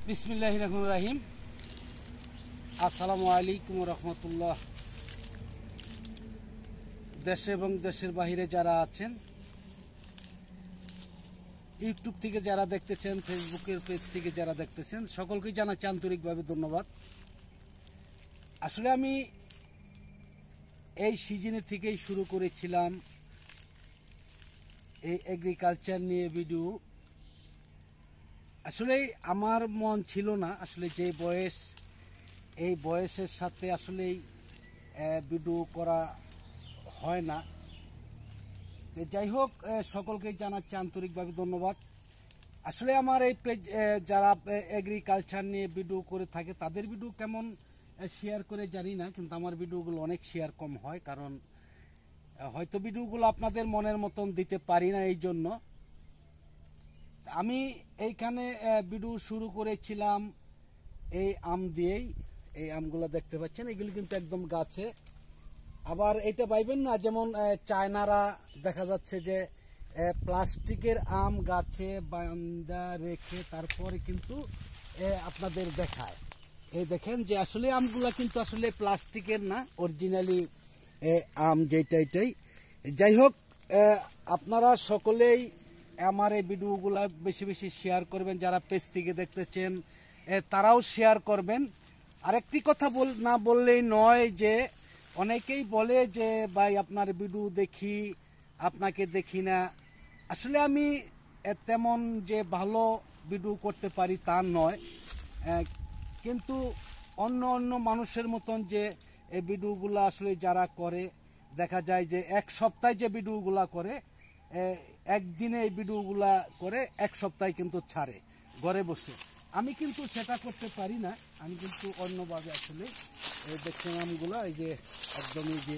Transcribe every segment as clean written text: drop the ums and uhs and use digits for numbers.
বিসমিল্লাহির রহমানির রহিম। আসসালামু আলাইকুম রহমতুল্লাহ। দেশে এবং দেশের বাহিরে যারা আছেন, ইউটিউব থেকে যারা দেখতেছেন, ফেসবুকের পেজ থেকে যারা দেখতেছেন, সকলকেই জানাচ্ছি আন্তরিকভাবে ধন্যবাদ। আসলে আমি এই সিজনে থেকেই শুরু করেছিলাম এই এগ্রিকালচার নিয়ে ভিডিও। আসলে আমার মন ছিল না, আসলে যে বয়স, এই বয়সের সাথে আসলেই ভিডিও করা হয় না। যাই হোক, সকলকেই জানাচ্ছি আন্তরিকভাবে ধন্যবাদ। আসলে আমার এই পেজ যারা এগ্রিকালচার নিয়ে ভিডিও করে থাকে তাদের ভিডিও কেমন শেয়ার করে জানি না, কিন্তু আমার ভিডিওগুলো অনেক শেয়ার কম হয়, কারণ হয়তো ভিডিওগুলো আপনাদের মনের মতন দিতে পারি না। এই জন্য আমি এইখানে ভিডিও শুরু করেছিলাম এই আম দিয়েই। এই আমগুলো দেখতে পাচ্ছেন, এগুলি কিন্তু একদম গাছে। আবার এটা ভাইবেন না যেমন চায়নারা দেখা যাচ্ছে যে প্লাস্টিকের আম গাছে বাঁধা রেখে তারপরে কিন্তু আপনাদের দেখায়। এই দেখেন যে আসলে আমগুলা কিন্তু আসলে প্লাস্টিকের না, অরিজিনালি আম যেটা এটাই। যাই হোক, আপনারা সকলেই আমার এই ভিডিওগুলা বেশি বেশি শেয়ার করবেন। যারা পেজ থেকে দেখতেছেন তারাও শেয়ার করবেন। আরেকটি কথা না বললেই নয়, যে অনেকেই বলে যে ভাই আপনার ভিডিও দেখি, আপনাকে দেখি না। আসলে আমি তেমন যে ভালো ভিডিও করতে পারি তা নয়, কিন্তু অন্য অন্য মানুষের মতন যে এই ভিডিওগুলো আসলে যারা করে, দেখা যায় যে এক সপ্তাহে যে ভিডিওগুলা করে, একদিনে এই ভিডিওগুলা করে এক সপ্তাহে কিন্তু ছাড়ে ঘরে বসে। আমি কিন্তু সেটা করতে পারি না। আমি কিন্তু অন্যভাবে আসলে দেখছেন আমগুলো, এই যে একদমই যে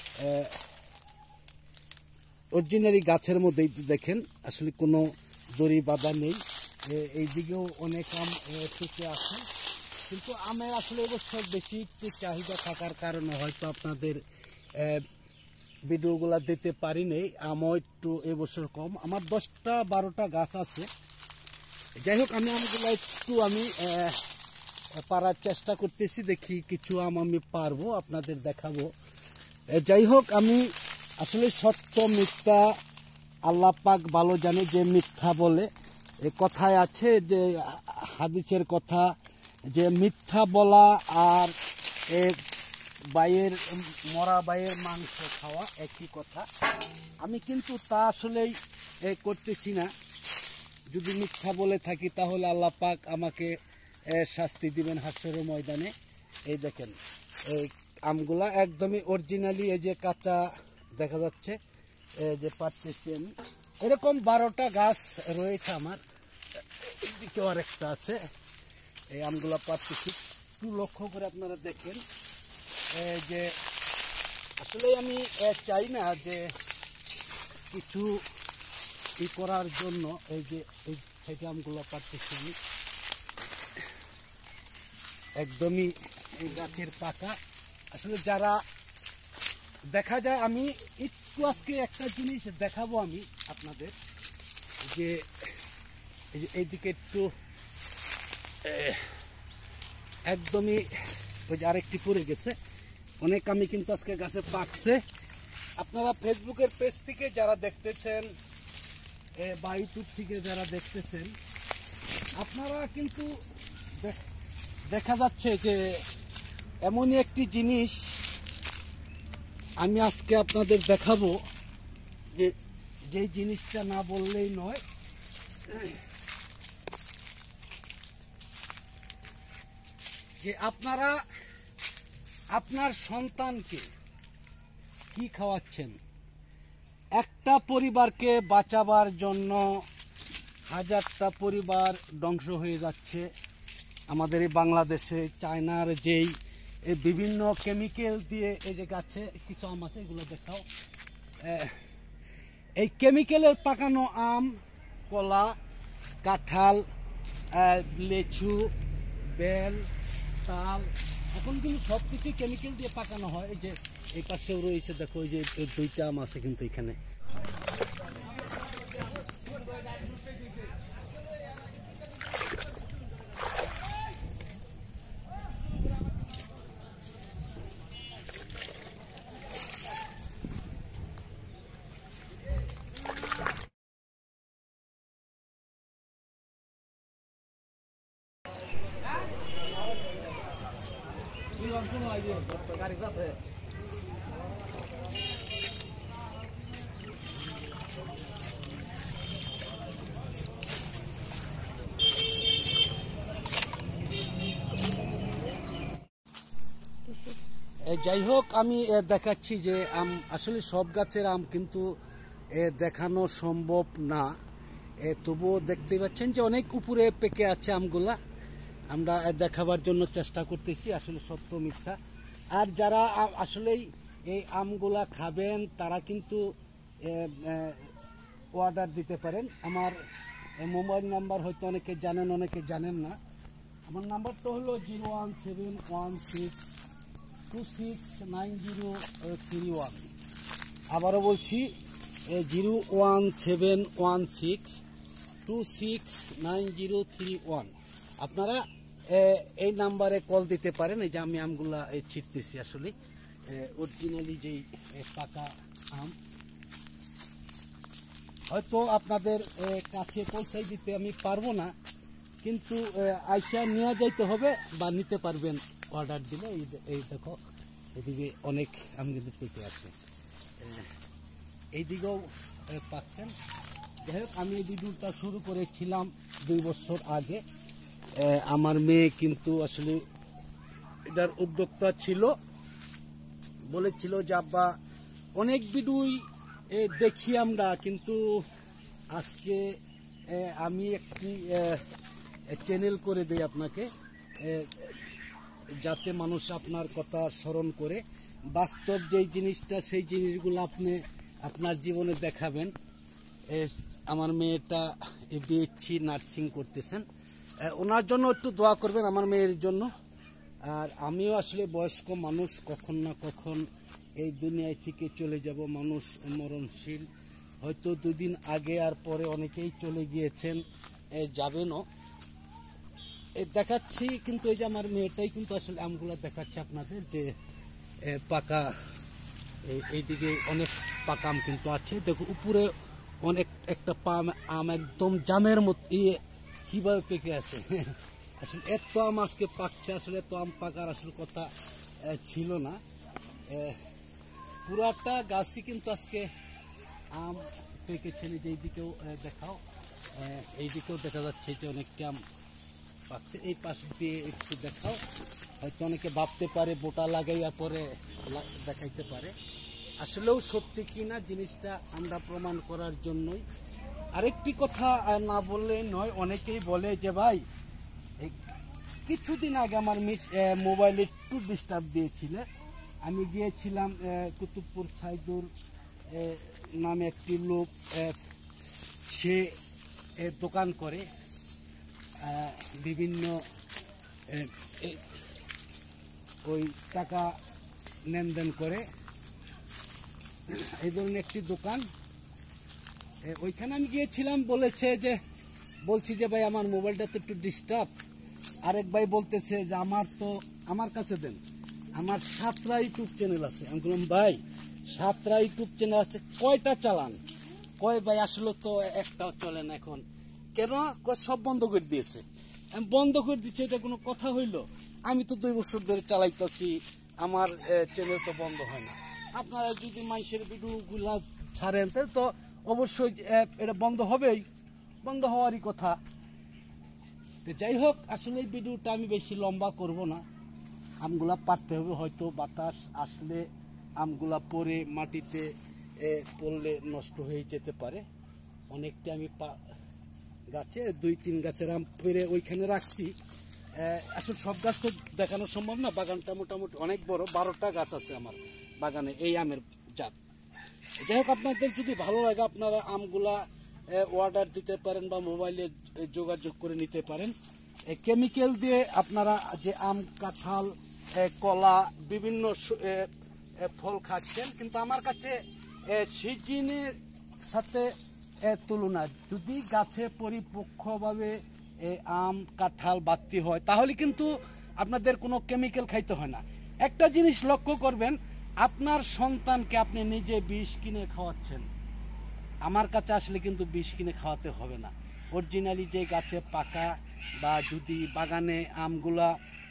অরিজিনালি গাছের মধ্যেই দেখেন, আসলে কোনো দড়ি বাঁধা নেই। এই দিকেও অনেক আম টিকে আছে, কিন্তু আমের আসলে এবছর বেশি একটু চাহিদা থাকার কারণে হয়তো আপনাদের ভিডিওগুলা দিতে পারি নেই। আমও একটু এবছর কম। আমার 10-12টা গাছ আছে। যাই হোক, আমি আমগুলো একটু পারার চেষ্টা করতেছি, দেখি কিছু আম আমি পারবো আপনাদের দেখাবো। যাই হোক, আমি আসলে সত্য মিথ্যা আল্লাহ পাক ভালো জানে। যে মিথ্যা বলে, এ কথায় আছে যে হাদিসের কথা, যে মিথ্যা বলা আর মরা বাইয়ের মাংস খাওয়া একই কথা। আমি কিন্তু তা আসলেই করতেছি না। যদি মিথ্যা বলে থাকি তাহলে আল্লাহ পাক আমাকে শাস্তি দিবেন হাসরের ময়দানে। এই দেখেন, এই আমগুলা একদমই অরিজিনালি, এই যে কাঁচা দেখা যাচ্ছে, যে পারতেছি আমি। এরকম 12টা গাছ রয়েছে আমার, এদিকে আরেকটা আছে। এই আমগুলা পারতেছি, একটু লক্ষ্য করে আপনারা দেখেন। যে আসলে আমি চাই না যে কিছু করার জন্য। এই যে এই সাইডে আমগুলো পারতেছি আমি, একদমই এই গাছের পাকা। আসলে যারা দেখা যায়, আমি একটু আজকে একটা জিনিস দেখাবো আমি আপনাদের, যে এইদিকে একটু একদমই ওই যে আরেকটি পড়ে গেছে। অনেক আমি কিন্তু আজকে গাছে পাকছে। আপনারা ফেসবুকের পেজ থেকে যারা দেখতেছেন বা ইউটিউব থেকে যারা দেখতেছেন, আপনারা কিন্তু দেখা যাচ্ছে যে এমনই একটি জিনিস আমি আজকে আপনাদের দেখাবো, যে জিনিসটা না বললেই নয়। যে আপনারা আপনার সন্তানকে কি খাওয়াচ্ছেন? একটা পরিবারকে বাঁচাবার জন্য হাজারটা পরিবার ধ্বংস হয়ে যাচ্ছে আমাদের এই বাংলাদেশে। চায়নার যেই বিভিন্ন কেমিক্যাল দিয়ে, এই যে গাছে কিছু আম আছে, এগুলো দেখাও। এই কেমিক্যালের পাকানো আম, কলা, কাঁঠাল, লেচু, বেল, তাল, এখন কিন্তু সব কিছুই কেমিক্যাল দিয়ে পাকানো হয়। এই যে এই পাশেও রয়েছে, দেখো এই যে 2টা আম আছে কিন্তু এখানে। যাই হোক, আমি দেখাচ্ছি যে আম আসলে সব গাছের আম কিন্তু দেখানো সম্ভব না। তবুও দেখতে পাচ্ছেন যে অনেক উপরে পেকে আছে আমগুলা। আমরা দেখাবার জন্য চেষ্টা করতেছি, আসলে সত্য মিথ্যা। আর যারা আসলেই এই আমগুলা খাবেন তারা কিন্তু অর্ডার দিতে পারেন। আমার মোবাইল নাম্বার হয়তো অনেকে জানেন, অনেকে জানেন না। আমার নাম্বারটা হলো 01716269031। আবারও বলছি 01716269031। আপনারা এই নাম্বারে কল দিতে পারেন। এই যে আমি আমগুলা ছিটতেছি, আসলে অরিজিনালি যেই পাকা আম। হয়তো আপনাদের কাছে পৌঁছাই দিতে আমি পারবো না, কিন্তু আইসা নিয়ে যাইতে হবে বা নিতে পারবেন অর্ডার দিলে। এই দেখো, এদিকে অনেক আম কিন্তু পেকে আছে, এইদিকেও পাচ্ছেন। যাই হোক, আমি এই ভিডিওটা শুরু করেছিলাম 2 বছর আগে। আমার মেয়ে কিন্তু আসলে এটার উদ্যোক্তা ছিল, বলেছিল যে আব্বা অনেক ভিডিওই দেখি আমরা, কিন্তু আজকে আমি একটি চ্যানেল করে দেই আপনাকে, যাতে মানুষ আপনার কথা স্মরণ করে বাস্তব যেই জিনিসটা সেই জিনিসগুলো আপনি আপনার জীবনে দেখাবেন। আমার মেয়েটা বিএসসি নার্সিং করতেছেন, ওনার জন্য একটু দোয়া করবেন, আমার মেয়ের জন্য। আর আমিও আসলে বয়স্ক মানুষ, কখন না কখন এই দুনিয়ায় থেকে চলে যাব। মানুষ মরণশীল, হয়তো 2 দিন আগে আর পরে অনেকেই চলে গিয়েছেন, যাবেনও। দেখাচ্ছি কিন্তু এই যে আমার মেয়েটাই কিন্তু আসলে আমগুলো দেখাচ্ছে আপনাদের, যে পাকা এইদিকে অনেক পাকা আম কিন্তু আছে। দেখো উপরে অনেক একটা আম একদম জামের মতো কিভাবে পেকে আছে। আসলে এত আম আজকে পাকছে, আসলে এত আম পাকার আসলে কথা ছিল না। পুরাটা গাছই কিন্তু আজকে আম পেকেছে। যেই দিকেও দেখাও, এইদিকেও দেখা যাচ্ছে যে অনেকটা আম পাকছে। এই পাশ দিয়ে একটু দেখাও, হয়তো অনেকে ভাবতে পারে বোটা লাগাইয়া পরে দেখাইতে পারে। আসলেও সত্যি কিনা জিনিসটা আমরা প্রমাণ করার জন্যই। আরেকটি কথা না বললে নয়, অনেকেই বলে যে ভাই কিছুদিন আগে আমার মোবাইলে একটু ডিস্টার্ব দিয়েছিল। আমি গিয়েছিলাম কুতুবপুর সাইদুর নামে একটি লোক, সে দোকান করে বিভিন্ন ওই টাকা লেনদেন করে, এই ধরনের একটি দোকান। ওইখানে আমি গিয়েছিলাম, বলছি যে ভাই আমার মোবাইলটা তো একটু ডিস্টার্ব। আরেক ভাই বলতেছে যে আমার কাছে দেন, আমার 7টা ইউটিউব চ্যানেল আছে। আমি বললাম ভাই 7টা ইউটিউব চ্যানেল আছে, কয়টা চালান? কয় ভাই আসলে তো একটাও চলে না এখন। কেন? সব বন্ধ করে দিয়েছে। আমি বন্ধ করে দিচ্ছি, এটা কোনো কথা হইল? আমি তো 2 বছর ধরে চালাইতেছি, আমার চ্যানেল তো বন্ধ হয় না। আপনারা যদি মানুষের ভিডিওগুলা ছাড়েন তাহলে তো অবশ্যই এটা বন্ধ হবেই, বন্ধ হওয়ারই কথা। তো যাই হোক, আসলে এই ভিডিওটা আমি বেশি লম্বা করব না। আমগুলা পারতে হবে, হয়তো বাতাস আসলে আমগুলা পরে মাটিতে পড়লে নষ্ট হয়ে যেতে পারে। অনেকটা আমি গাছে 2-3 গাছের আম পেরে ওইখানে রাখছি। আসলে সব গাছ তো দেখানো সম্ভব না, বাগানটা মোটামুটি অনেক বড়, 12টা গাছ আছে আমার বাগানে এই আমের জাত। যাই হোক, আপনাদের যদি ভালো লাগে আপনারা আমগুলা অর্ডার দিতে পারেন বা মোবাইলে যোগাযোগ করে নিতে পারেন। কেমিক্যাল দিয়ে আপনারা যে আম, কাঁঠাল, কলা, বিভিন্ন ফল খাচ্ছেন, কিন্তু আমার কাছে সিজনের সাথে তুলনা, যদি গাছে পরিপক্কভাবে আম, কাঁঠাল বাড়তি হয় তাহলে কিন্তু আপনাদের কোনো কেমিক্যাল খাইতে হয় না। একটা জিনিস লক্ষ্য করবেন, আপনার সন্তানকে আপনি নিজে বিষ কিনে খাওয়াচ্ছেন, আমার কাছে আসলে কিন্তু বিষ কিনে খাওয়াতে হবে না। অরিজিনালি যে গাছে পাকা বা যদি বাগানে আমগুলা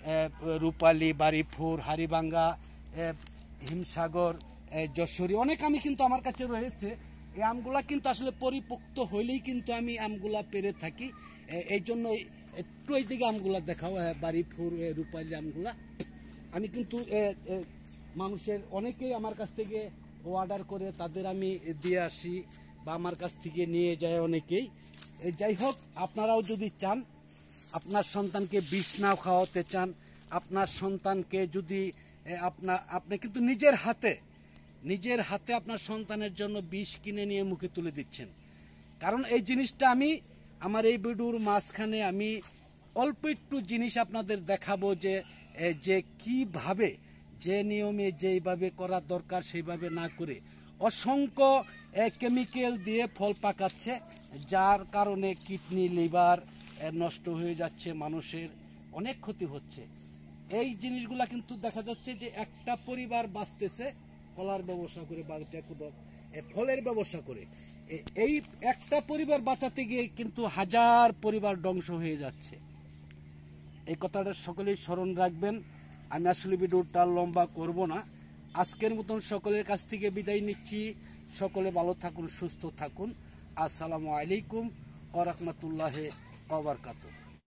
রূপালী, বাড়িপুর, হাড়িভাঙ্গা, হিমসাগর, যশোরী, অনেক আমি কিন্তু আমার কাছে রয়েছে। এই আমগুলা কিন্তু আসলে পরিপক্ত হইলেই কিন্তু আমি আমগুলা পেরে থাকি। এই জন্য একটু এই দিকে আমগুলা দেখাও, বাড়িপুর, রূপালী আমগুলা আমি কিন্তু মানুষের অনেকেই আমার কাছ থেকে অর্ডার করে তাদের আমি দিয়ে আসি বা আমার কাছ থেকে নিয়ে যায় অনেকেই। যাই হোক, আপনারাও যদি চান, আপনার সন্তানকে বিষ না খাওয়াতে চান, আপনার সন্তানকে যদি আপনি কিন্তু নিজের হাতে আপনার সন্তানের জন্য বিষ কিনে নিয়ে মুখে তুলে দিচ্ছেন। কারণ এই জিনিসটা আমি আমার এই ভিডিওর মাঝখানে আমি অল্প একটু জিনিস আপনাদের দেখাবো যে কিভাবে, যে নিয়মে যেইভাবে করা দরকার সেইভাবে না করে অসংখ্য কেমিক্যাল দিয়ে ফল পাকাচ্ছে, যার কারণে কিডনি, লিভার নষ্ট হয়ে যাচ্ছে, মানুষের অনেক ক্ষতি হচ্ছে। এই জিনিসগুলা কিন্তু দেখা যাচ্ছে যে একটা পরিবার বাঁচতেছে কলার ব্যবসা করে বা যে কোনো ফলের ব্যবসা করে। এই একটা পরিবার বাঁচাতে গিয়ে কিন্তু হাজার পরিবার ধ্বংস হয়ে যাচ্ছে। এই কথাটা সকলেই স্মরণ রাখবেন। আমি আসলে ভিডিওটা লম্বা করব না। আজকের মতন সকলের কাছ থেকে বিদায় নিচ্ছি। সকলে ভালো থাকুন, সুস্থ থাকুন। আসসালামু আলাইকুম ওয়া রাহমাতুল্লাহি ওয়া বারাকাতুহু।